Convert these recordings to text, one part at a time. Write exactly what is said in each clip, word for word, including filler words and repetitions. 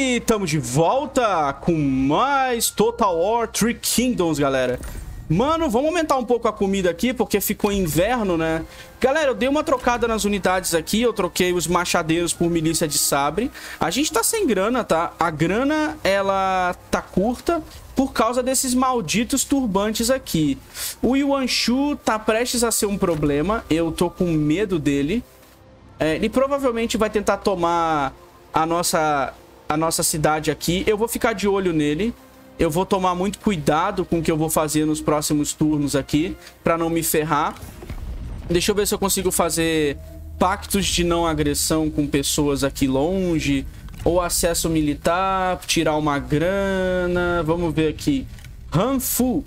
E estamos de volta com mais Total War Three Kingdoms, galera. Mano, vamos aumentar um pouco a comida aqui, porque ficou inverno, né? Galera, eu dei uma trocada nas unidades aqui. Eu troquei os machadeiros por milícia de sabre. A gente tá sem grana, tá? A grana, ela tá curta por causa desses malditos turbantes aqui. O Yuan Shu tá prestes a ser um problema. Eu tô com medo dele. É, ele provavelmente vai tentar tomar a nossa, a nossa cidade aqui. Eu vou ficar de olho nele. Eu vou tomar muito cuidado com o que eu vou fazer nos próximos turnos aqui, pra não me ferrar. Deixa eu ver se eu consigo fazer pactos de não agressão com pessoas aqui longe. Ou acesso militar, tirar uma grana. Vamos ver aqui. Hanfu.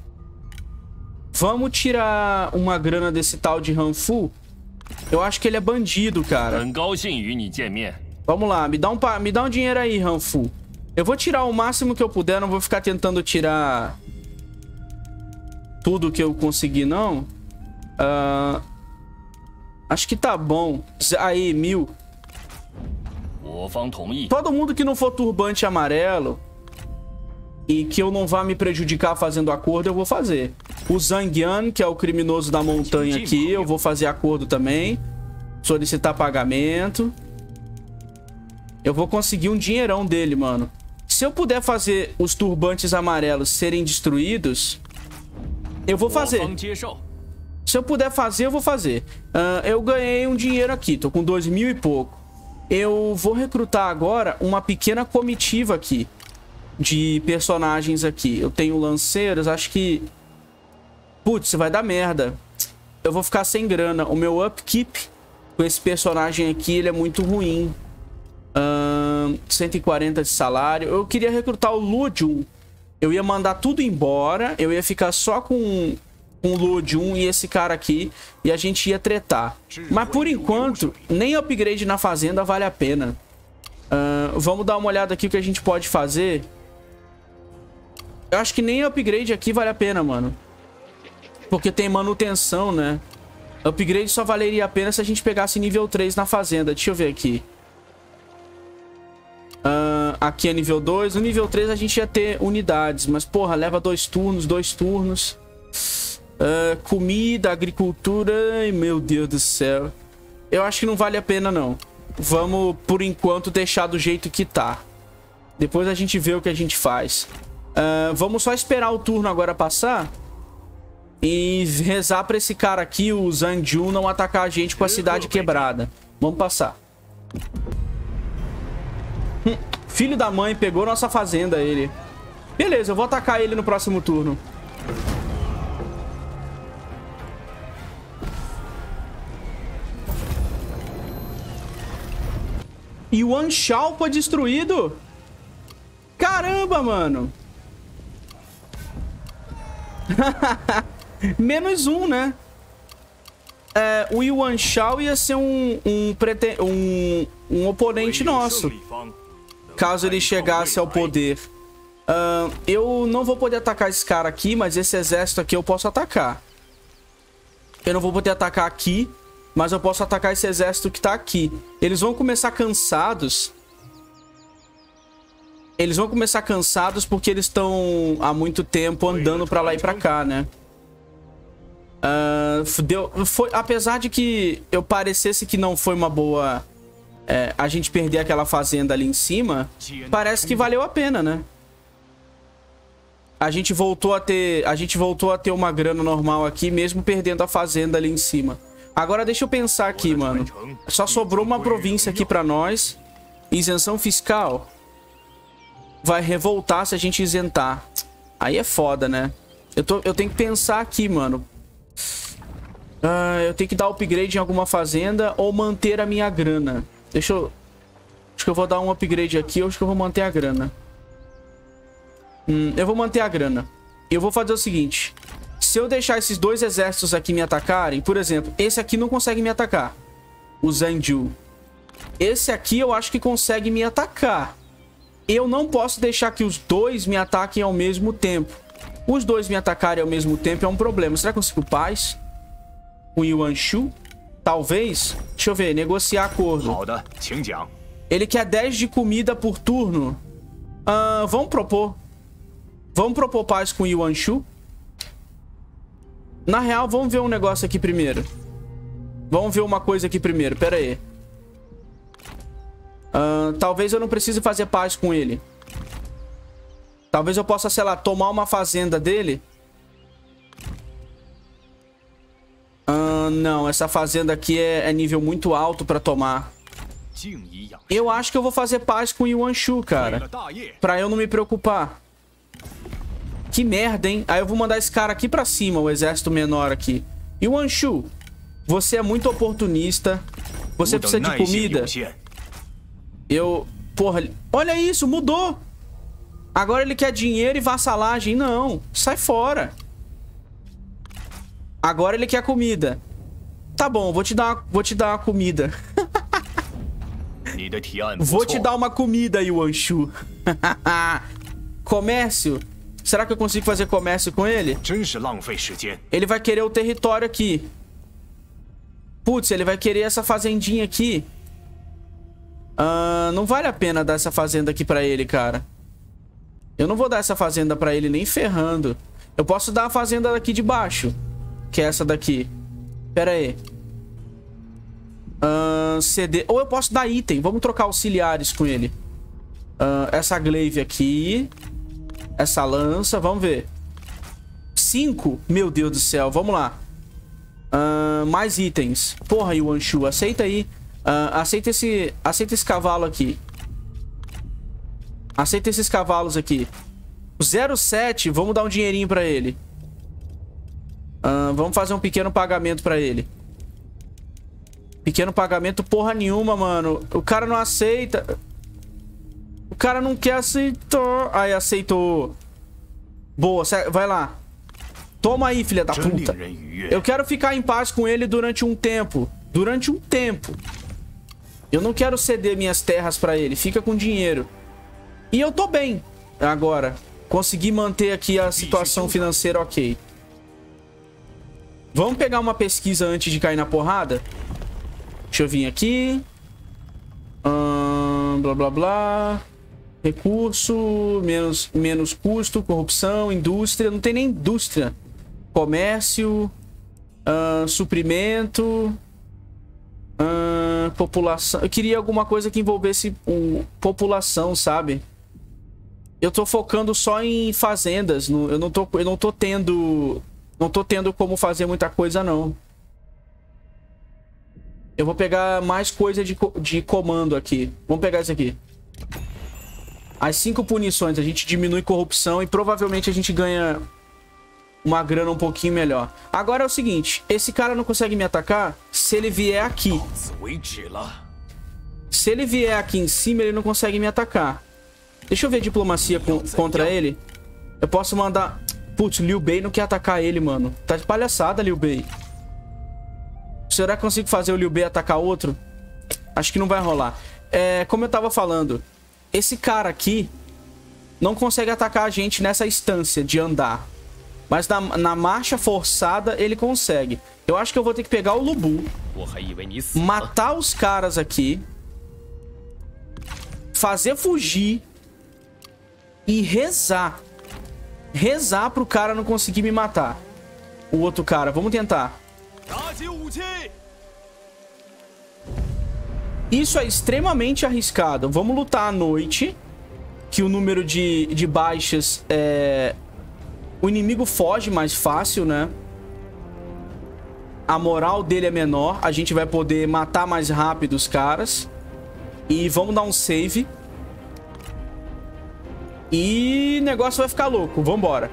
Vamos tirar uma grana desse tal de Hanfu. Eu acho que ele é bandido, cara. Vamos lá, me dá um, me dá um dinheiro aí, Hanfu. Eu vou tirar o máximo que eu puder, não vou ficar tentando tirar tudo que eu conseguir, não. Uh, acho que tá bom. Aí, mil. Todo mundo que não for turbante amarelo e que eu não vá me prejudicar fazendo acordo, eu vou fazer. O Zhang Yan, que é o criminoso da montanha aqui, eu vou fazer acordo também. Solicitar pagamento. Eu vou conseguir um dinheirão dele, mano. Se eu puder fazer os turbantes amarelos serem destruídos, eu vou fazer. Se eu puder fazer, eu vou fazer. Uh, eu ganhei um dinheiro aqui, tô com dois mil e pouco. Eu vou recrutar agora uma pequena comitiva aqui de personagens aqui. Eu tenho lanceiros, acho que... Putz, vai dar merda. Eu vou ficar sem grana. O meu upkeep com esse personagem aqui, ele é muito ruim. Uh, cento e quarenta de salário. Eu queria recrutar o Luo Jun. Eu ia mandar tudo embora. Eu ia ficar só com, com o Luo Jun e esse cara aqui. E a gente ia tretar. Mas por enquanto, nem upgrade na fazenda vale a pena. Uh, vamos dar uma olhada aqui o que a gente pode fazer. Eu acho que nem upgrade aqui vale a pena, mano. Porque tem manutenção, né? Upgrade só valeria a pena se a gente pegasse nível três na fazenda. Deixa eu ver aqui. Uh, aqui é nível dois. No nível três a gente ia ter unidades. Mas, porra, leva dois turnos, dois turnos. Uh, comida, agricultura... Ai, meu Deus do céu. Eu acho que não vale a pena, não. Vamos, por enquanto, deixar do jeito que tá. Depois a gente vê o que a gente faz. Uh, vamos só esperar o turno agora passar. E rezar pra esse cara aqui, o Zhang Jun, não atacar a gente com a cidade quebrada. Vamos passar. Hum, filho da mãe, pegou nossa fazenda, ele. Beleza, eu vou atacar ele no próximo turno. E o Anshao foi destruído? Caramba, mano. Menos um, né? É, o Yuan Shao ia ser um, um, um, um oponente nosso, caso ele chegasse ao poder. Uh, eu não vou poder atacar esse cara aqui, mas esse exército aqui eu posso atacar. Eu não vou poder atacar aqui, mas eu posso atacar esse exército que tá aqui. Eles vão começar cansados. Eles vão começar cansados porque eles estão há muito tempo andando pra lá e pra cá, né? Uh, deu, foi, apesar de que eu parecesse que não foi uma boa... É, a gente perder aquela fazenda ali em cima, parece que valeu a pena, né? A gente voltou a ter, a gente voltou a ter uma grana normal aqui, mesmo perdendo a fazenda ali em cima. Agora deixa eu pensar aqui, mano. Só sobrou uma província aqui pra nós. Isenção fiscal. Vai revoltar se a gente isentar. Aí é foda, né? Eu, tô, eu tenho que pensar aqui, mano. Uh, eu tenho que dar upgrade em alguma fazenda ou manter a minha grana. Deixa eu... Acho que eu vou dar um upgrade aqui ou acho que eu vou manter a grana. Hum, eu vou manter a grana. Eu vou fazer o seguinte. Se eu deixar esses dois exércitos aqui me atacarem... Por exemplo, esse aqui não consegue me atacar. O Zhangju. Esse aqui eu acho que consegue me atacar. Eu não posso deixar que os dois me ataquem ao mesmo tempo. Os dois me atacarem ao mesmo tempo é um problema. Será que eu consigo paz? O Yuan Shu? Talvez. Deixa eu ver. Negociar acordo. Ele quer dez de comida por turno. Uh, vamos propor. Vamos propor paz com o Yuan Shu. Na real, vamos ver um negócio aqui primeiro. Vamos ver uma coisa aqui primeiro. Pera aí. Uh, talvez eu não precise fazer paz com ele. Talvez eu possa, sei lá, tomar uma fazenda dele. Uh, não, essa fazenda aqui é, é nível muito alto pra tomar. Eu acho que eu vou fazer paz com o Yuan Shu, cara. Pra eu não me preocupar. Que merda, hein? Aí eu vou mandar esse cara aqui pra cima, o exército menor aqui. Yuan Shu, você é muito oportunista. Você precisa de comida. Eu... Porra, olha isso, mudou. Agora ele quer dinheiro e vassalagem. Não, sai fora. Agora ele quer comida. Tá bom, vou te dar, vou te dar uma comida. Vou te dar uma comida, Yuan Shu. Comércio. Será que eu consigo fazer comércio com ele? Ele vai querer o território aqui. Putz, ele vai querer essa fazendinha aqui. Uh, não vale a pena dar essa fazenda aqui pra ele, cara. Eu não vou dar essa fazenda pra ele nem ferrando. Eu posso dar a fazenda daqui de baixo, que é essa daqui. Pera aí. Uh, C D. Ou eu posso dar item. Vamos trocar auxiliares com ele. Uh, essa glaive aqui. Essa lança. Vamos ver. Cinco? Meu Deus do céu. Vamos lá. Uh, mais itens. Porra, Yuan Shu. Aceita aí. Uh, aceita esse... Aceita esse cavalo aqui. Aceita esses cavalos aqui. O zero sete. Vamos dar um dinheirinho pra ele. Uh, vamos fazer um pequeno pagamento pra ele. Pequeno pagamento porra nenhuma, mano. O cara não aceita. O cara não quer aceitar. Aí, aceitou. Boa, vai lá. Toma aí, filha da puta. Eu quero ficar em paz com ele durante um tempo. Durante um tempo. Eu não quero ceder minhas terras pra ele. Fica com dinheiro. E eu tô bem agora. Consegui manter aqui a situação financeira ok. Vamos pegar uma pesquisa antes de cair na porrada? Deixa eu vir aqui. Hum, blá, blá, blá. Recurso, menos, menos custo, corrupção, indústria. Não tem nem indústria. Comércio. Hum, suprimento. Hum, população. Eu queria alguma coisa que envolvesse um, população, sabe? Eu tô focando só em fazendas. No, eu, não tô, eu não tô tendo... Não tô tendo como fazer muita coisa, não. Eu vou pegar mais coisa de, de comando aqui. Vamos pegar isso aqui. As cinco punições. A gente diminui corrupção e provavelmente a gente ganha uma grana um pouquinho melhor. Agora é o seguinte. Esse cara não consegue me atacar se ele vier aqui. Se ele vier aqui em cima, ele não consegue me atacar. Deixa eu ver diplomacia com, contra ele. Eu posso mandar... Putz, Liu Bei não quer atacar ele, mano. Tá de palhaçada, Liu Bei. Será que eu consigo fazer o Liu Bei atacar outro? Acho que não vai rolar. É, como eu tava falando, esse cara aqui não consegue atacar a gente nessa instância de andar. Mas na, na marcha forçada ele consegue. Eu acho que eu vou ter que pegar o Lu Bu, matar os caras aqui, fazer fugir e rezar. Rezar pro cara não conseguir me matar. O outro cara, vamos tentar. Isso é extremamente arriscado. Vamos lutar à noite, que o número de, de baixas é... O inimigo foge mais fácil, né? A moral dele é menor. A gente vai poder matar mais rápido os caras. E vamos dar um save. E o negócio vai ficar louco. Vambora.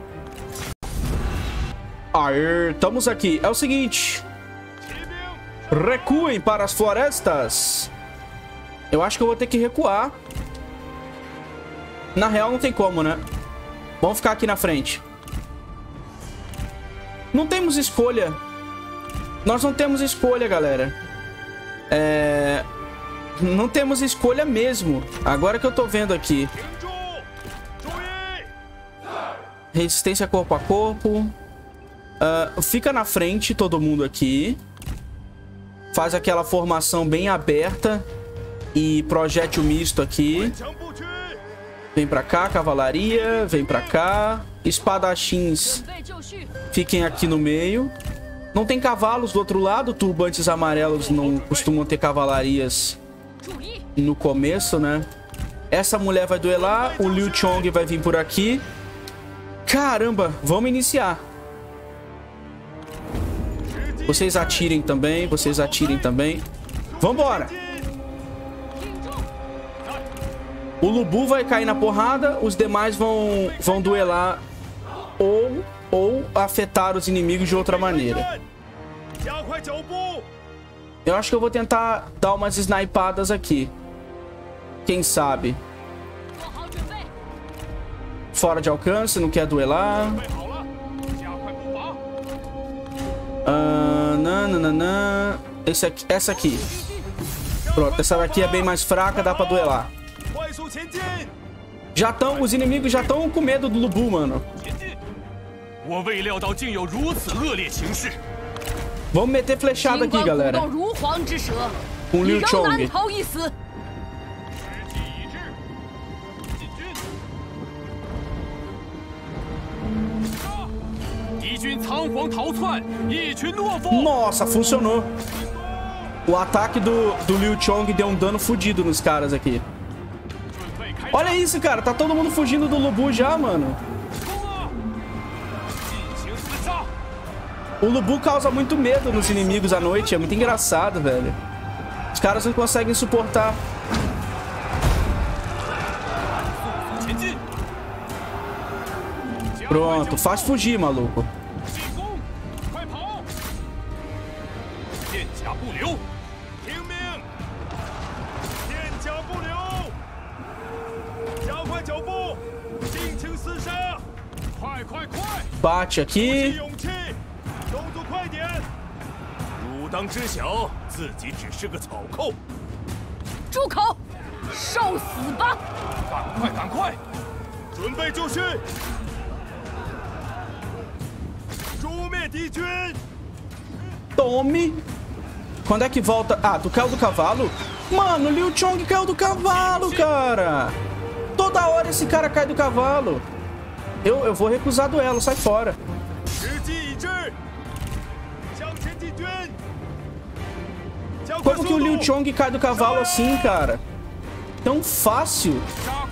Aê, estamos aqui. É o seguinte. Recuem para as florestas. Eu acho que eu vou ter que recuar. Na real, não tem como, né? Vamos ficar aqui na frente. Não temos escolha. Nós não temos escolha, galera. É... Não temos escolha mesmo. Agora que eu tô vendo aqui. Resistência corpo a corpo. Uh, fica na frente todo mundo aqui. Faz aquela formação bem aberta. e projétil misto aqui. Vem pra cá, cavalaria. Vem pra cá. Espadachins fiquem aqui no meio. Não tem cavalos do outro lado. Turbantes amarelos não costumam ter cavalarias no começo, né? Essa mulher vai duelar. O Liu Chong vai vir por aqui. Caramba, vamos iniciar. Vocês atirem também. Vocês atirem também. Vambora. O Lubu vai cair na porrada. Os demais vão, vão duelar ou, ou afetar os inimigos de outra maneira. Eu acho que eu vou tentar dar umas snipadas aqui. Quem sabe? Fora de alcance, não quer duelar. Ah, nananana. Esse aqui, essa aqui. Pronto, essa daqui é bem mais fraca, dá pra duelar. Já estão, os inimigos já estão com medo do Lubu, mano. Vamos meter flechada aqui, galera. Com o Liu Chong. Nossa, funcionou. O ataque do, do Liu Chong deu um dano fodido nos caras aqui. Olha isso, cara. Tá todo mundo fugindo do Lubu já, mano. O Lubu causa muito medo nos inimigos à noite. É muito engraçado, velho. Os caras não conseguem suportar. Pronto. Faz fugir, maluco. Bate aqui. Tome. Quando é que volta? Ah, tu caiu do cavalo? Mano, Liu Chong caiu do cavalo, cara. Toda hora esse cara cai do cavalo. Eu, eu vou recusar duelo, sai fora. Como que o Liu Chong cai do cavalo assim, cara? Tão fácil.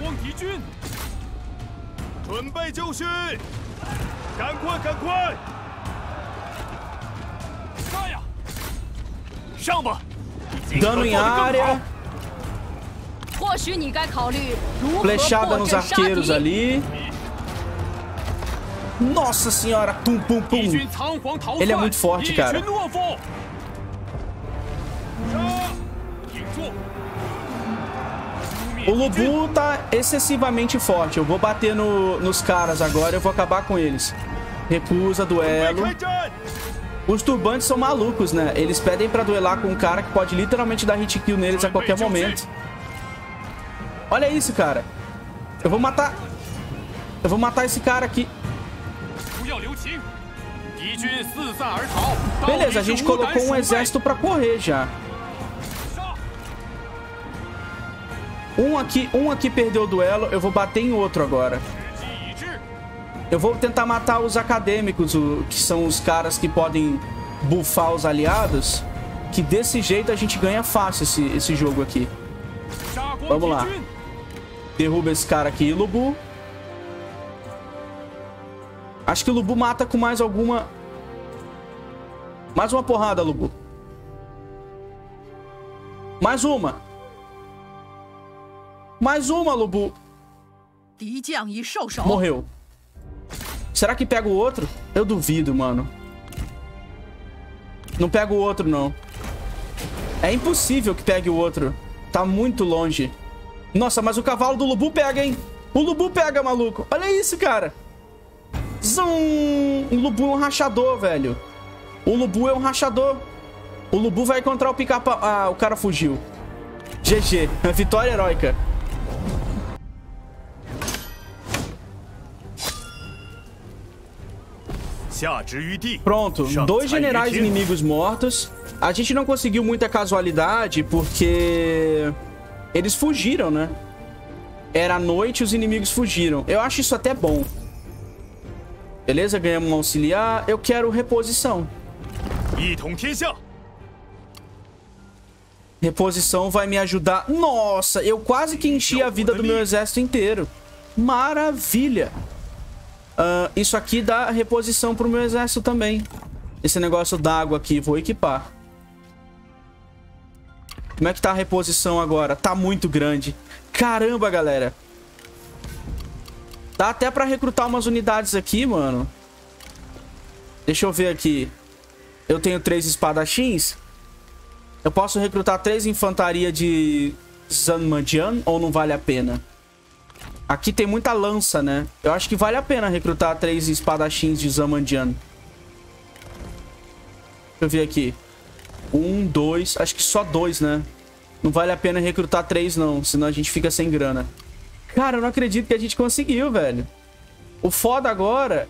Dano em área. Flechada nos arqueiros ali. Nossa senhora, pum, pum, pum. Ele é muito forte, cara. O Lubu tá excessivamente forte. Eu vou bater no, nos caras agora. Eu vou acabar com eles. Recusa, duelo. Os turbantes são malucos, né? Eles pedem pra duelar com um cara que pode literalmente dar hit kill neles a qualquer momento. Olha isso, cara. Eu vou matar... Eu vou matar esse cara aqui. Beleza, a gente colocou um exército pra correr já. Um aqui, um aqui perdeu o duelo. Eu vou bater em outro agora. Eu vou tentar matar os acadêmicos, o, que são os caras que podem buffar os aliados. Que desse jeito a gente ganha fácil esse, esse jogo aqui. Vamos lá. Derruba esse cara aqui, Lubu. Acho que o Lubu mata com mais alguma... Mais uma porrada, Lubu. Mais uma. Mais uma, Lubu. Morreu. Será que pega o outro? Eu duvido, mano. Não pega o outro, não. É impossível que pegue o outro. Tá muito longe. Nossa, mas o cavalo do Lubu pega, hein? O Lubu pega, maluco. Olha isso, cara. Zum. O Lubu é um rachador, velho. O Lubu é um rachador. O Lubu vai encontrar o pica-pau. Ah, o cara fugiu. G G. Vitória heróica. Pronto. Dois generais inimigos mortos. A gente não conseguiu muita casualidade porque... Eles fugiram, né? Era noite e os inimigos fugiram. Eu acho isso até bom. Beleza, ganhamos um auxiliar. Eu quero reposição. Reposição vai me ajudar. Nossa, eu quase que enchi a vida do meu exército inteiro. Maravilha. Uh, isso aqui dá reposição pro meu exército também. Esse negócio d'água aqui, vou equipar. Como é que tá a reposição agora? Tá muito grande. Caramba, galera. Dá até pra recrutar umas unidades aqui, mano. Deixa eu ver aqui. Eu tenho três espadachins. Eu posso recrutar três infantaria de Zanmandian ou não vale a pena? Aqui tem muita lança, né? Eu acho que vale a pena recrutar três espadachins de Zanmandian. Deixa eu ver aqui. Um, dois... Acho que só dois, né? Não vale a pena recrutar três, não. Senão a gente fica sem grana. Cara, eu não acredito que a gente conseguiu, velho. O foda agora...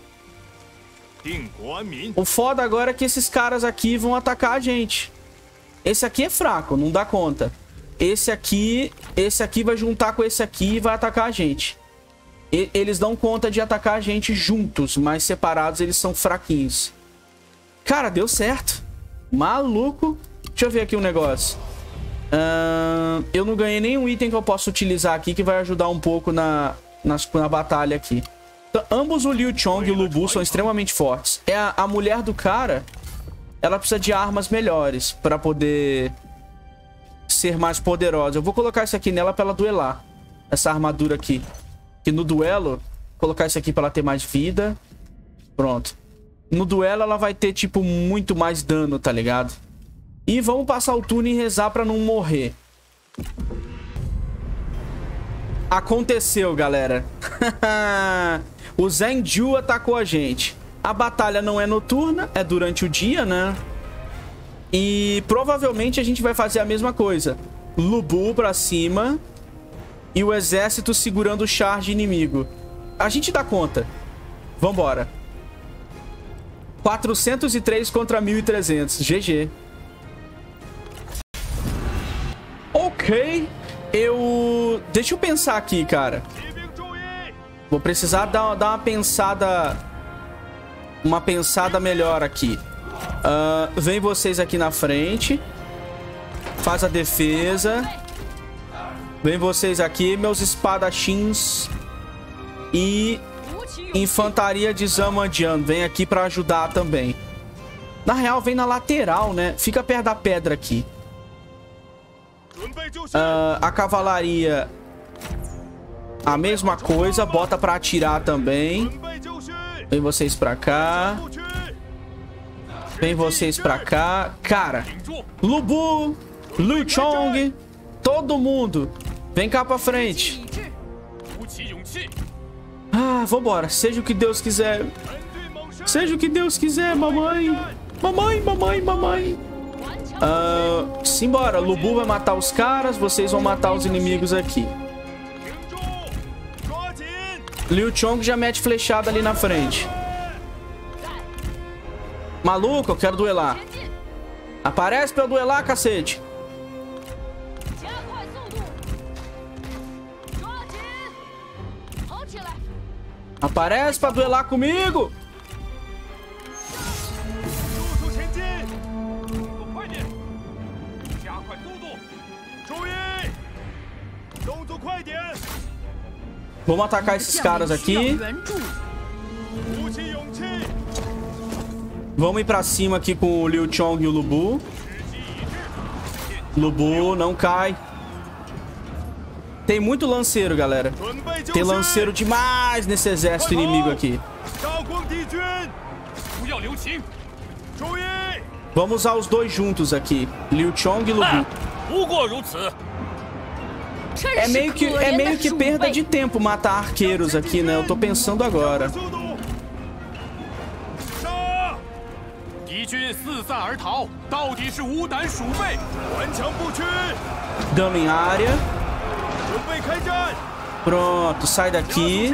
O foda agora é que esses caras aqui vão atacar a gente. Esse aqui é fraco, não dá conta. Esse aqui... Esse aqui vai juntar com esse aqui e vai atacar a gente. E, eles dão conta de atacar a gente juntos, mas separados eles são fraquinhos. Cara, deu certo. Maluco. Deixa eu ver aqui um negócio. Uh, eu não ganhei nenhum item que eu possa utilizar aqui que vai ajudar um pouco na, na, na batalha aqui. Então, ambos o Liu Chong e o Lu Bu são extremamente fortes. É a, a mulher do cara... Ela precisa de armas melhores pra poder ser mais poderosa. Eu vou colocar isso aqui nela pra ela duelar. Essa armadura aqui. Que no duelo... Vou colocar isso aqui pra ela ter mais vida. Pronto. No duelo ela vai ter, tipo, muito mais dano, tá ligado? E vamos passar o turno e rezar pra não morrer. Aconteceu, galera. O Zhengzhou atacou a gente. A batalha não é noturna, é durante o dia, né? E provavelmente a gente vai fazer a mesma coisa. Lu Bu pra cima. E o exército segurando o charge inimigo. A gente dá conta. Vambora. quatrocentos e três contra mil e trezentos. G G. Ok. Eu... Deixa eu pensar aqui, cara. Vou precisar dar, dar uma pensada... Uma pensada melhor aqui. Uh, vem vocês aqui na frente. Faz a defesa. Vem vocês aqui, meus espadachins. E... Infantaria de Zanmandian. Vem aqui pra ajudar também. Na real, vem na lateral, né? Fica perto da pedra aqui. Uh, a cavalaria... A mesma coisa. Bota pra atirar também. Vem vocês pra cá. Vem vocês pra cá. Cara, Lu Bu, Liu Chong, todo mundo. Vem cá pra frente. Ah, vambora. Seja o que Deus quiser. Seja o que Deus quiser, mamãe. Mamãe, mamãe, mamãe. Uh, simbora. Lu Bu vai matar os caras. Vocês vão matar os inimigos aqui. Liu Chong já mete flechada ali na frente. Maluco, eu quero duelar. Aparece pra eu duelar, cacete. Aparece pra duelar comigo. Vamos atacar esses caras aqui. Vamos ir pra cima aqui com o Liu Chong e o Lu Bu. Lu Bu, não cai. Tem muito lanceiro, galera. Tem lanceiro demais nesse exército inimigo aqui. Vamos usar os dois juntos aqui. Liu Chong e Lu Bu. É meio que, é meio que perda de tempo matar arqueiros aqui, né? Eu tô pensando agora. Dano em área. Pronto, sai daqui.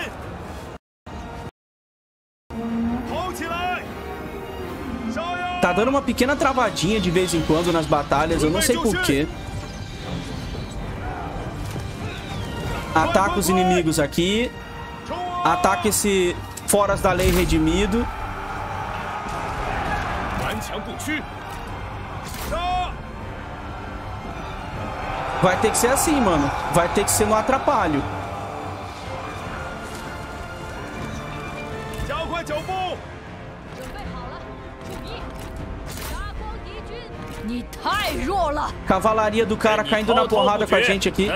Tá dando uma pequena travadinha de vez em quando nas batalhas, eu não sei porquê. Ataca os inimigos aqui. Ataca esse foras da lei redimido. Vai ter que ser assim, mano. Vai ter que ser no atrapalho. Cavalaria do cara caindo na porrada com a gente aqui.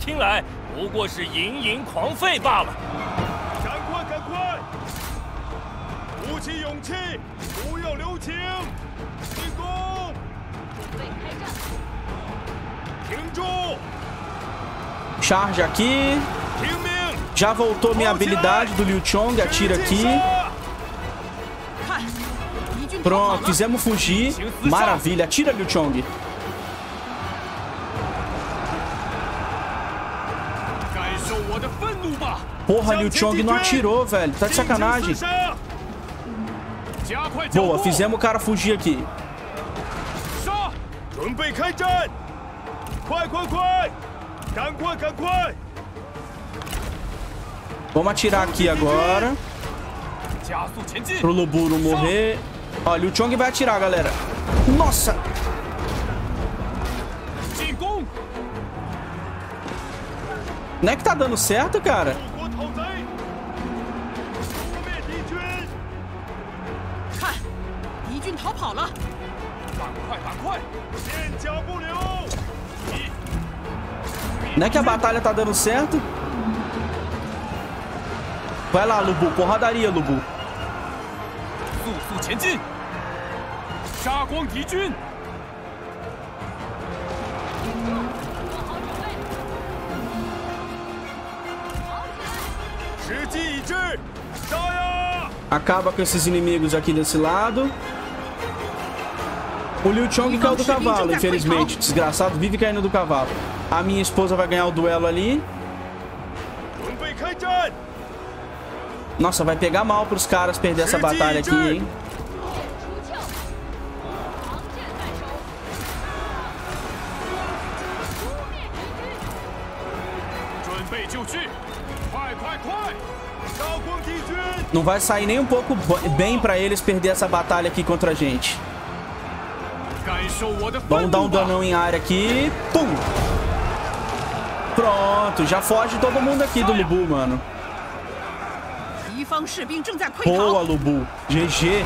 Charge aqui. Já voltou minha habilidade do Liu Chong. Atira aqui. Pronto, fizemos fugir. Maravilha, atira, Liu Chong. Porra, Liu Chong não atirou, velho. Tá de sacanagem. Boa, fizemos o cara fugir aqui. Vamos atirar aqui agora. Pro Lu Bu não morrer. Ó, Liu Chong vai atirar, galera. Nossa! Não é que tá dando certo, cara? Não é que a batalha tá dando certo? Vai lá, Lu Bu. Porradaria, Lu Bu. Acaba com esses inimigos aqui desse lado. O Liu Chong caiu do cavalo, infelizmente. Desgraçado, vive caindo do cavalo. A minha esposa vai ganhar o duelo ali. Nossa, vai pegar mal pros caras perder essa batalha aqui, hein? Não vai sair nem um pouco bem pra eles perder essa batalha aqui contra a gente. Vamos dar um danão em área aqui. Pum! Pronto, já foge todo mundo aqui do Lu Bu, mano. Boa, Lu Bu. G G.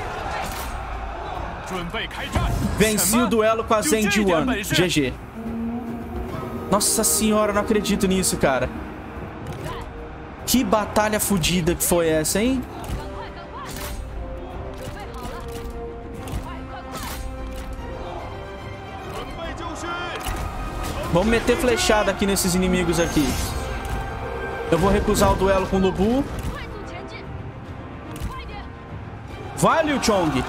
Venci o duelo com a Zheng Yuan. G G. Nossa senhora, não acredito nisso, cara. Que batalha fodida que foi essa, hein? Vamos meter flechada aqui nesses inimigos aqui. Eu vou recusar o duelo com o Lu Bu. Vai, Liu Chong.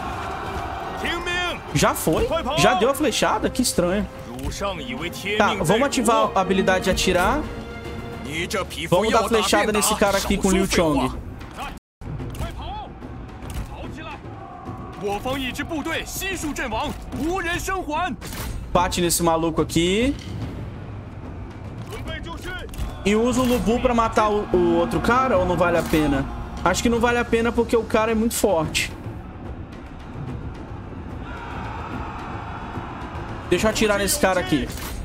Já foi? Já deu a flechada? Que estranho. Tá, vamos ativar a habilidade de atirar. Vamos dar flechada nesse cara aqui com o Liu Chong. Bate nesse maluco aqui. E usa o Lu Bu pra matar o, o outro cara, ou não vale a pena? Acho que não vale a pena porque o cara é muito forte. Deixa eu atirar nesse cara aqui.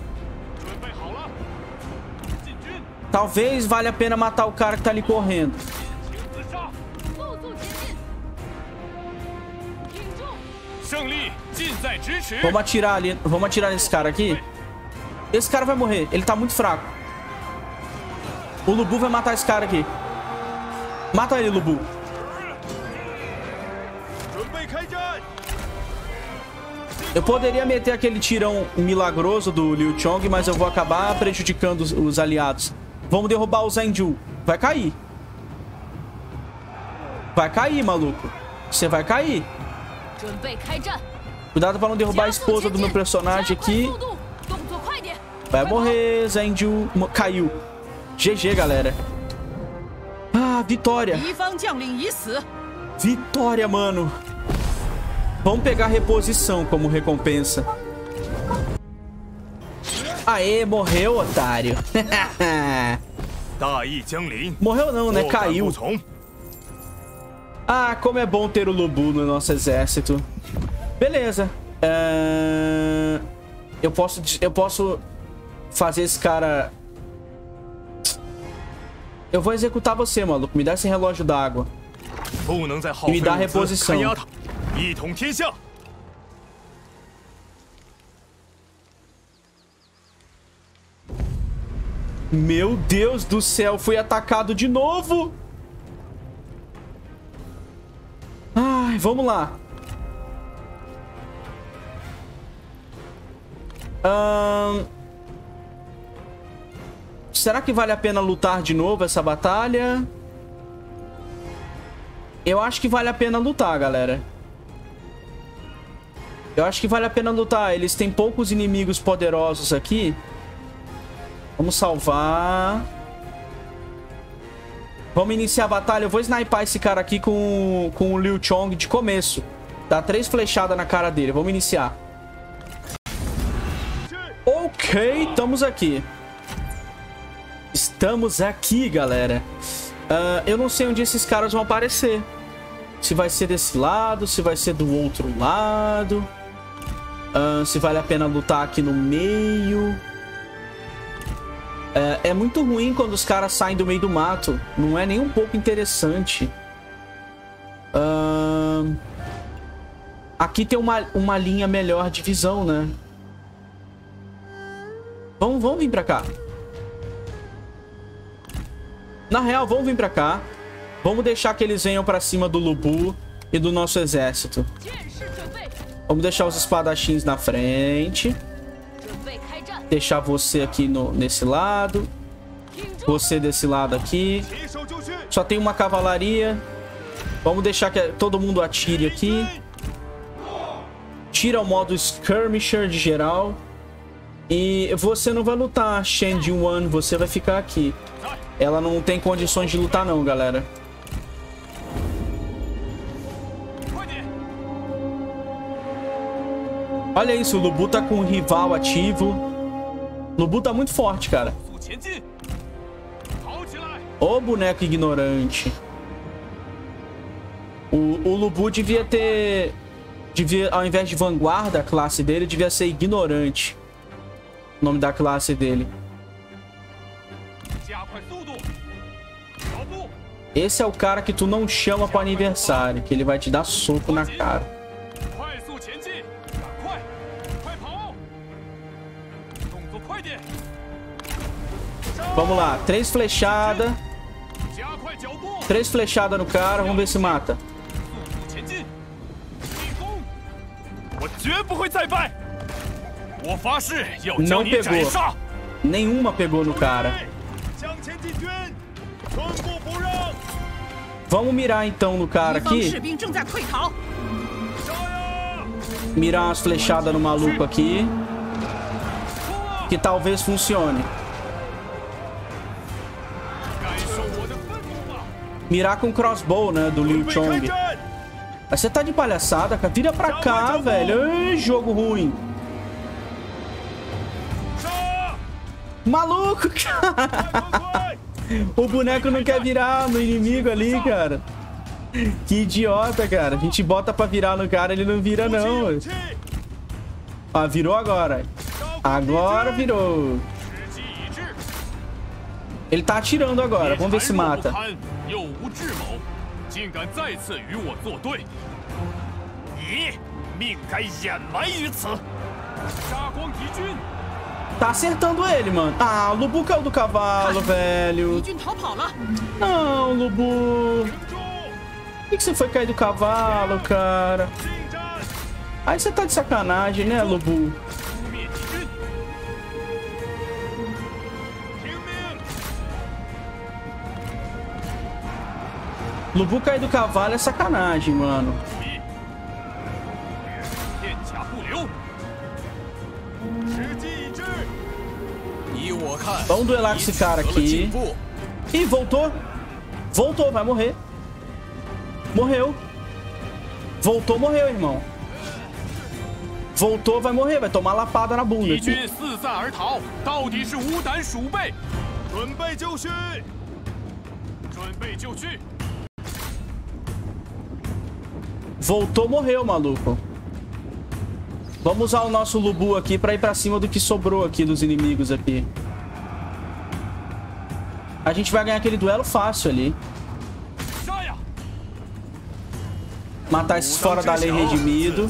Talvez valha a pena matar o cara que tá ali correndo. Vamos atirar ali. Vamos atirar nesse cara aqui. Esse cara vai morrer. Ele tá muito fraco. O Lu Bu vai matar esse cara aqui. Mata ele, Lu Bu. Eu poderia meter aquele tirão milagroso do Liu Chong, mas eu vou acabar prejudicando os, os aliados. Vamos derrubar o Zheng Yu. Vai cair. Vai cair, maluco. Você vai cair. Cuidado pra não derrubar a esposa do meu personagem aqui. Vai morrer, Zheng Yu. Caiu. G G, galera. Ah, vitória. Vitória, mano. Vamos pegar reposição como recompensa. Aê, morreu, otário. Morreu não, né? Caiu. Ah, como é bom ter o Lu Bu no nosso exército. Beleza. Uh... Eu posso... Eu posso fazer esse cara... Eu vou executar você, maluco. Me dá esse relógio d'água. E me dá reposição. Meu Deus do céu, fui atacado de novo. Ai, vamos lá. Ahn... Será que vale a pena lutar de novo essa batalha? Eu acho que vale a pena lutar, galera. Eu acho que vale a pena lutar. Eles têm poucos inimigos poderosos aqui. Vamos salvar. Vamos iniciar a batalha. Eu vou snipar esse cara aqui com, com o Liu Chong de começo. Dá três flechadas na cara dele. Vamos iniciar. Ok, estamos aqui. Estamos aqui, galera. Uh, eu não sei onde esses caras vão aparecer. Se vai ser desse lado, se vai ser do outro lado. Uh, se vale a pena lutar aqui no meio. Uh, é muito ruim quando os caras saem do meio do mato. Não é nem um pouco interessante. Uh, aqui tem uma, uma linha melhor de visão, né? Vamos, vamos vir pra cá. Na real, vamos vir pra cá. Vamos deixar que eles venham pra cima do Lu Bu e do nosso exército. Vamos deixar os espadachins na frente. Deixar você aqui no, nesse lado. Você desse lado aqui. Só tem uma cavalaria. Vamos deixar que todo mundo atire aqui. Tira o modo Skirmisher de geral. E você não vai lutar, Shen Jinwan. Você vai ficar aqui. Ela não tem condições de lutar não, galera. Olha isso, o Lu Bu tá com um rival ativo. O Lu Bu tá muito forte, cara. Ô, boneco ignorante. O, o Lu Bu devia ter... Devia, ao invés de vanguarda, a classe dele devia ser ignorante. O nome da classe dele. Esse é o cara que tu não chama pro aniversário, que ele vai te dar soco na cara. Vamos lá, três flechadas. Três flechadas no cara, vamos ver se mata. Não pegou. Nenhuma pegou no cara. Vamos mirar então no cara aqui. Mirar umas flechadas no maluco aqui. Que talvez funcione. Mirar com crossbow, né? Do Liu Chong. Mas você tá de palhaçada, cara. Vira pra cá, velho. Ai, jogo ruim. Maluco, cara. O boneco não quer virar no inimigo ali, cara. Que idiota, cara. A gente bota pra virar no cara, ele não vira, não. Ah, virou agora. Agora virou. Ele tá atirando agora. Vamos ver se mata. Tá acertando ele, mano. Ah, o Lu Bu caiu do cavalo, velho. Não, Lu Bu. Por que, que você foi cair do cavalo, cara? Aí você tá de sacanagem, né, Lu Bu? Lu Bu cair do cavalo é sacanagem, mano. Vamos duelar com esse cara aqui. Ih, voltou. Voltou, vai morrer. Morreu. Voltou, morreu, irmão. Voltou, vai morrer. Vai tomar lapada na bunda aqui. Voltou, morreu, maluco. Vamos usar o nosso Lubu aqui pra ir pra cima do que sobrou aqui dos inimigos aqui. A gente vai ganhar aquele duelo fácil ali. Matar esses fora da lei redimido.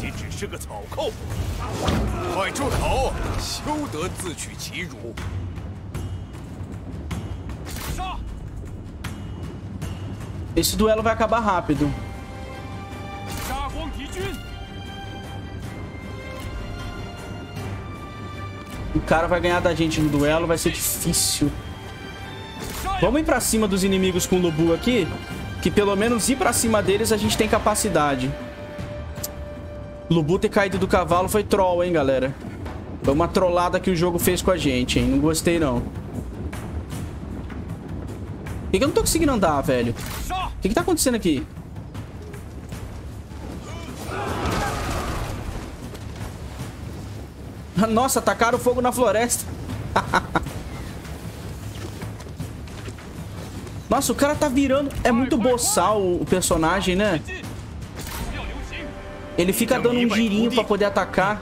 Esse duelo vai acabar rápido. O cara vai ganhar da gente no duelo, vai ser difícil. Vamos ir pra cima dos inimigos com o Lubu aqui, que pelo menos ir pra cima deles a gente tem capacidade. Lubu ter caído do cavalo foi troll, hein, galera. Foi uma trollada que o jogo fez com a gente, hein. Não gostei, não. Por que eu não tô conseguindo andar, velho? O que que tá acontecendo aqui? Nossa, tacaram fogo na floresta. Nossa, o cara tá virando... É muito boçal o personagem, né? Ele fica dando um girinho pra poder atacar.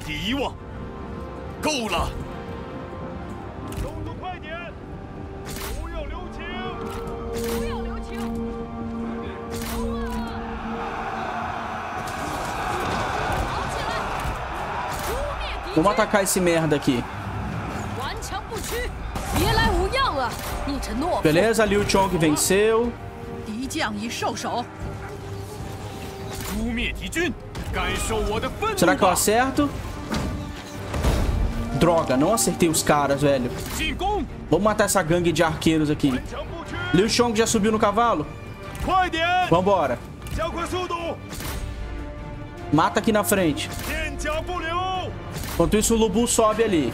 Vamos atacar esse merda aqui. Beleza, Liu Chong venceu. Será que eu acerto? Droga, não acertei os caras, velho. Vamos matar essa gangue de arqueiros aqui. Liu Chong já subiu no cavalo? Vambora. Mata aqui na frente. Enquanto isso, o Lubu sobe ali.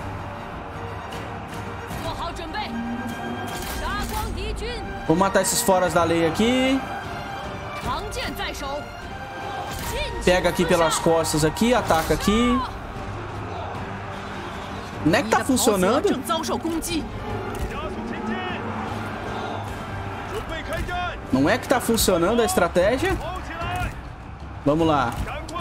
Vou matar esses foras da lei aqui. Pega aqui pelas costas aqui, ataca aqui. Não é que tá funcionando? Não é que tá funcionando a estratégia? Vamos lá.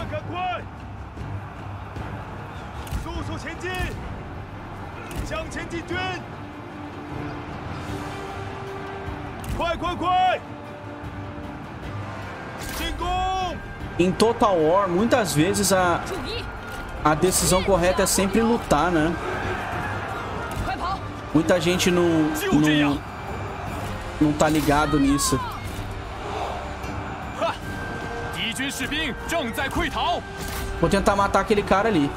Em Total War, muitas vezes a, a decisão correta é sempre lutar, né? Muita gente não, não, não tá ligado nisso. Vou tentar matar aquele cara ali.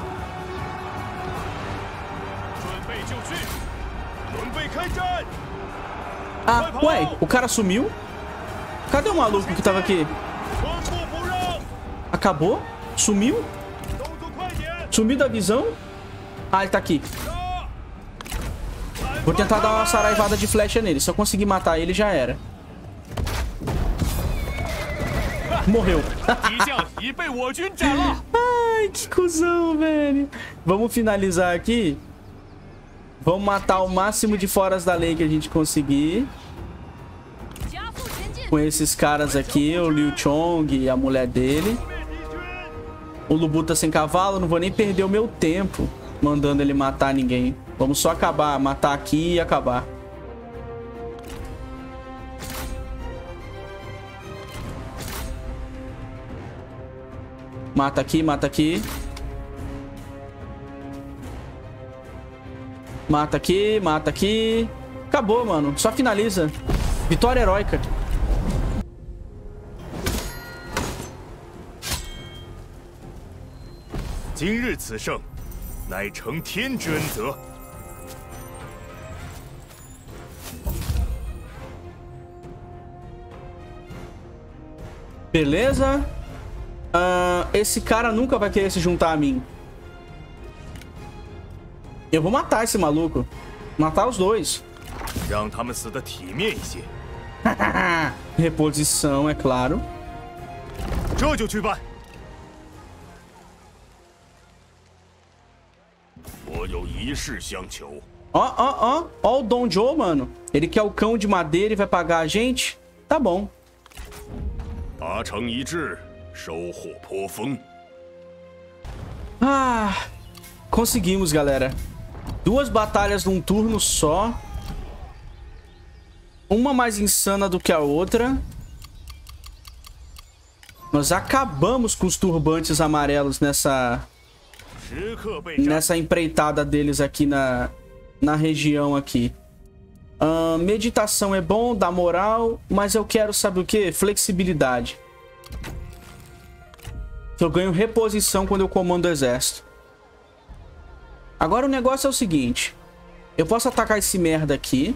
Ah, ué, o cara sumiu? Cadê o maluco que tava aqui? Acabou? Sumiu? Sumiu da visão? Ah, ele tá aqui. Vou tentar dar uma saraivada de flecha nele. Se eu conseguir matar ele, já era. Morreu. Ai, que cuzão, velho. Vamos finalizar aqui. Vamos matar o máximo de foras da lei que a gente conseguir. Com esses caras aqui, o Liu Chong e a mulher dele. O Lubu tá sem cavalo, não vou nem perder o meu tempo mandando ele matar ninguém. Vamos só acabar, matar aqui e acabar. Mata aqui, mata aqui. Mata aqui, mata aqui. Acabou, mano. Só finaliza. Vitória heróica. Beleza? Uh, esse cara nunca vai querer se juntar a mim. Eu vou matar esse maluco. Matar os dois. Reposição, é claro. Ó, ó, ó. Ó o Dom Joe, mano. Ele quer o cão de madeira e vai pagar a gente? Tá bom. Ah, conseguimos, galera. Duas batalhas num turno só. Uma mais insana do que a outra. Nós acabamos com os turbantes amarelos nessa... Nessa empreitada deles aqui na, na região aqui. Uh, meditação é bom, dá moral. Mas eu quero, sabe o que? Flexibilidade. Eu ganho reposição quando eu comando o exército. Agora o negócio é o seguinte. Eu posso atacar esse merda aqui.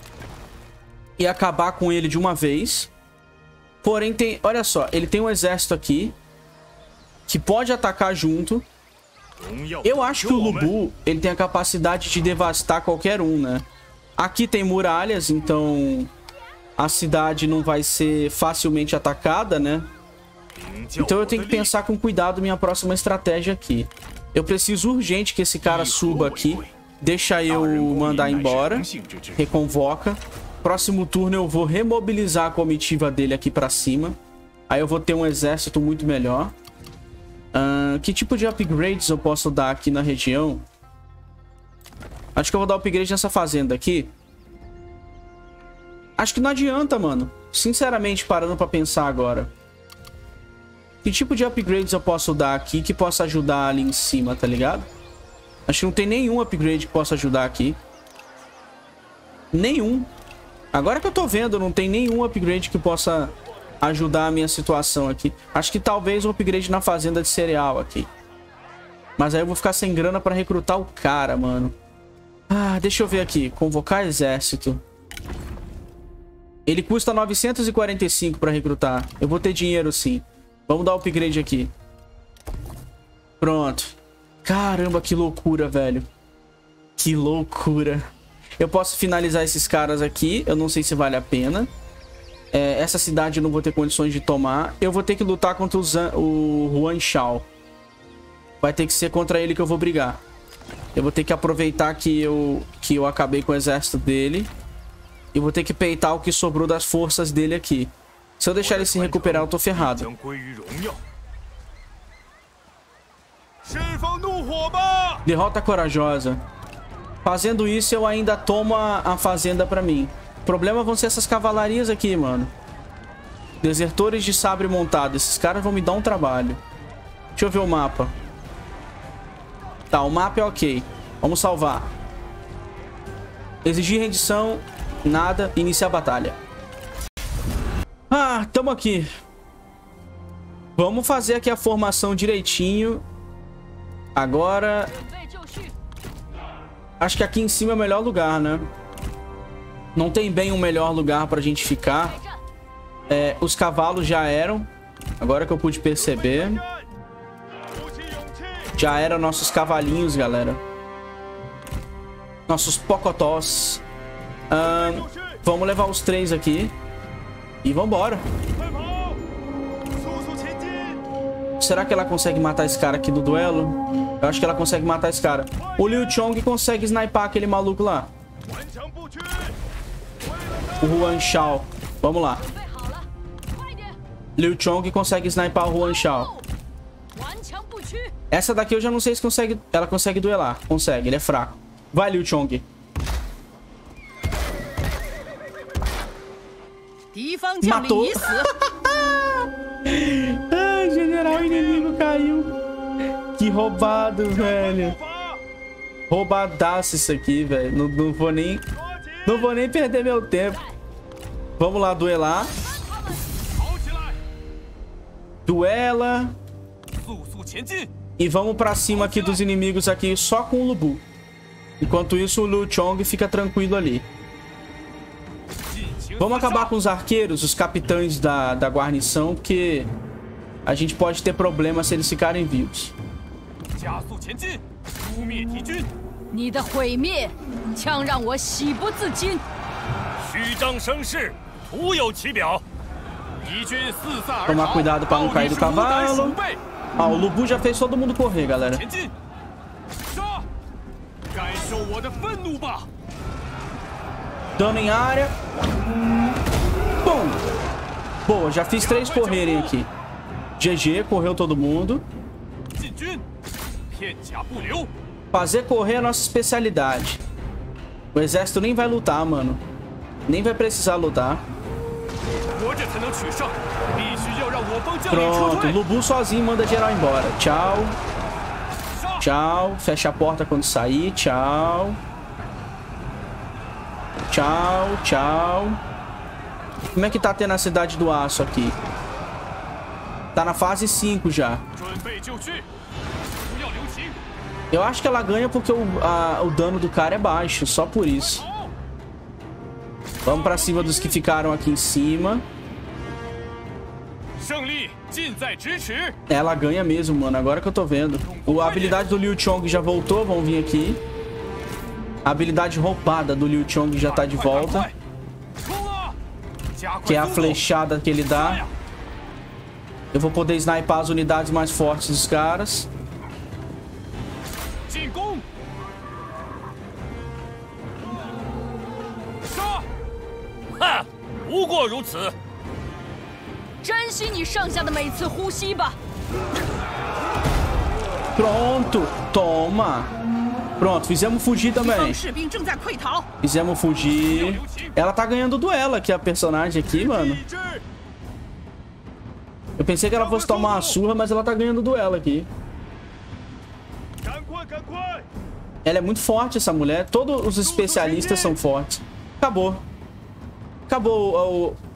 E acabar com ele de uma vez. Porém tem... Olha só, ele tem um exército aqui. Que pode atacar junto. Eu acho que o Lubu, ele tem a capacidade de devastar qualquer um, né? Aqui tem muralhas, então a cidade não vai ser facilmente atacada, né? Então eu tenho que pensar com cuidado minha próxima estratégia aqui. Eu preciso urgente que esse cara suba aqui. Deixa eu mandar embora. Reconvoca. Próximo turno eu vou remobilizar a comitiva dele aqui pra cima. Aí eu vou ter um exército muito melhor. Uh, que tipo de upgrades eu posso dar aqui na região? Acho que eu vou dar upgrade nessa fazenda aqui. Acho que não adianta, mano. Sinceramente, parando pra pensar agora. Que tipo de upgrades eu posso dar aqui que possa ajudar ali em cima, tá ligado? Acho que não tem nenhum upgrade que possa ajudar aqui. Nenhum. Agora que eu tô vendo, não tem nenhum upgrade que possa ajudar a minha situação aqui. Acho que talvez um upgrade na fazenda de cereal aqui. Mas aí eu vou ficar sem grana pra recrutar o cara, mano. Ah, deixa eu ver aqui. Convocar exército. Ele custa novecentos e quarenta e cinco pra recrutar. Eu vou ter dinheiro sim. Vamos dar upgrade aqui. Pronto. Caramba, que loucura, velho. Que loucura. Eu posso finalizar esses caras aqui. Eu não sei se vale a pena. É, essa cidade eu não vou ter condições de tomar. Eu vou ter que lutar contra o, Zan, o Yuan Shao. Vai ter que ser contra ele que eu vou brigar. Eu vou ter que aproveitar que eu, que eu acabei com o exército dele. E vou ter que peitar o que sobrou das forças dele aqui. Se eu deixar ele se recuperar, eu tô ferrado. Derrota corajosa. Fazendo isso, eu ainda tomo a, a fazenda pra mim. O problema vão ser essas cavalarias aqui, mano. Desertores de sabre montado. Esses caras vão me dar um trabalho. Deixa eu ver o mapa. Tá, o mapa é ok. Vamos salvar. Exigir rendição. Nada. Iniciar a batalha. Ah, tamo aqui. Vamos fazer aqui a formação direitinho. Agora... Acho que aqui em cima é o melhor lugar, né? Não tem bem um melhor lugar pra gente ficar. É, os cavalos já eram. Agora que eu pude perceber. Já eram nossos cavalinhos, galera. Nossos pocotós. Ah, vamos levar os três aqui. E vambora. Será que ela consegue matar esse cara aqui do duelo? Eu acho que ela consegue matar esse cara. O Liu Chong consegue sniper aquele maluco lá. O Yuan Shao. Vamos lá. Liu Chong consegue sniper o Yuan Shao. Essa daqui eu já não sei se consegue... Ela consegue duelar. Consegue, ele é fraco. Vai, Liu Chong. Matou. Ai, general inimigo caiu. Que roubado, velho. Roubadaço isso aqui, velho. Não, não vou nem... Não vou nem perder meu tempo. Vamos lá, duelar. Duela. E vamos pra cima aqui dos inimigos aqui só com o Lubu. Enquanto isso, o Liu Chong fica tranquilo ali. Vamos acabar com os arqueiros, os capitães da, da guarnição, porque a gente pode ter problemas se eles ficarem vivos. Tomar cuidado para não cair do cavalo. Ah, o Lubu já fez todo mundo correr, galera. Dano em área. Bom. Boa, já fiz três correrem aqui. G G, correu todo mundo. Fazer correr é a nossa especialidade. O exército nem vai lutar, mano. Nem vai precisar lutar. Pronto, Lubu sozinho manda geral embora. Tchau. Tchau. Fecha a porta quando sair. Tchau. Tchau, tchau. Como é que tá tendo a cidade do aço aqui? Tá na fase cinco já. Eu acho que ela ganha porque o, a, o dano do cara é baixo. Só por isso. Vamos pra cima dos que ficaram aqui em cima. Ela ganha mesmo, mano. Agora que eu tô vendo. O, a habilidade do Liu Chong já voltou. Vamos vir aqui. A habilidade roubada do Liu Chong já tá de volta. Que é a flechada que ele dá. Eu vou poder sniper as unidades mais fortes dos caras. Pronto, toma. Pronto, fizemos fugir também. Fizemos fugir. Ela tá ganhando duelo aqui, a personagem aqui, mano. Eu pensei que ela fosse tomar uma surra, mas ela tá ganhando duelo aqui. Ela é muito forte, essa mulher. Todos os especialistas são fortes. Acabou. Acabou o...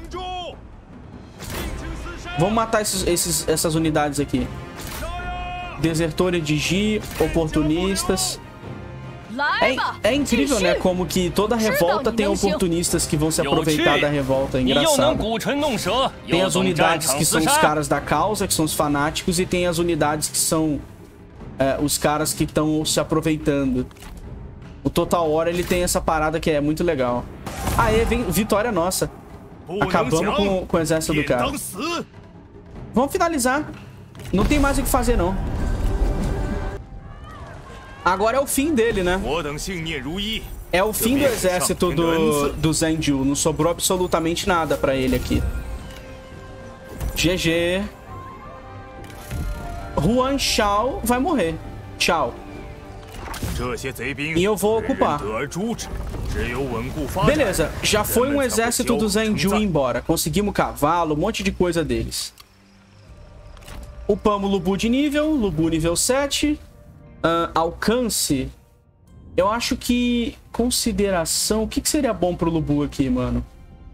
Vamos matar esses, esses, essas unidades aqui. Desertores de Ji, oportunistas. É, é incrível, né? Como que toda revolta tem oportunistas que vão se aproveitar da revolta. É engraçado. Tem as unidades que são os caras da causa, que são os fanáticos, e tem as unidades que são é, os caras que estão se aproveitando. O Total War, ele tem essa parada que é muito legal. Aê, vem, vitória nossa. Acabamos com, com o exército do cara. Vamos finalizar. Não tem mais o que fazer, não. Agora é o fim dele, né? É o fim do exército do, do Zhenjiu. Não sobrou absolutamente nada pra ele aqui. G G. Huan Shao vai morrer. Tchau. E eu vou ocupar. Beleza, já foi um exército do Zhenjiu embora. Conseguimos cavalo, um monte de coisa deles. Upamos Lubu de nível. Lubu nível sete. Uh, alcance. Eu acho que... Consideração. O que, que seria bom pro Lubu aqui, mano?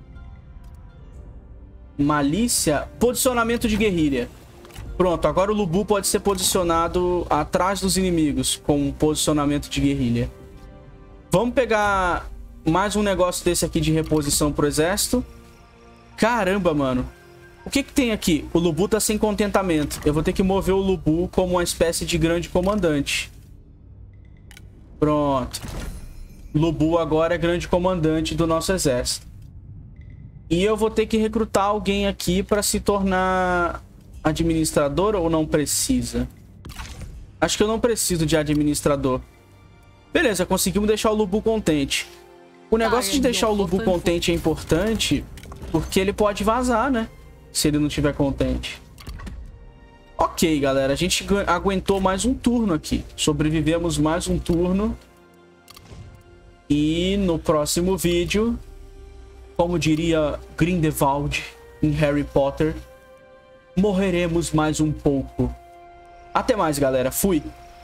Malícia. Posicionamento de guerrilha. Pronto, agora o Lubu pode ser posicionado atrás dos inimigos com posicionamento de guerrilha. Vamos pegar mais um negócio desse aqui de reposição pro exército. Caramba, mano. O que que tem aqui? O Lubu tá sem contentamento. Eu vou ter que mover o Lubu como uma espécie de grande comandante. Pronto. Lubu agora é grande comandante do nosso exército. E eu vou ter que recrutar alguém aqui para se tornar administrador, ou não precisa? Acho que eu não preciso de administrador. Beleza, conseguimos deixar o Lubu contente. O negócio de deixar o Lubu contente é importante porque ele pode vazar, né? Se ele não estiver contente. Ok, galera. A gente aguentou mais um turno aqui. Sobrevivemos mais um turno. E no próximo vídeo, como diria Grindelwald em Harry Potter, morreremos mais um pouco. Até mais, galera. Fui.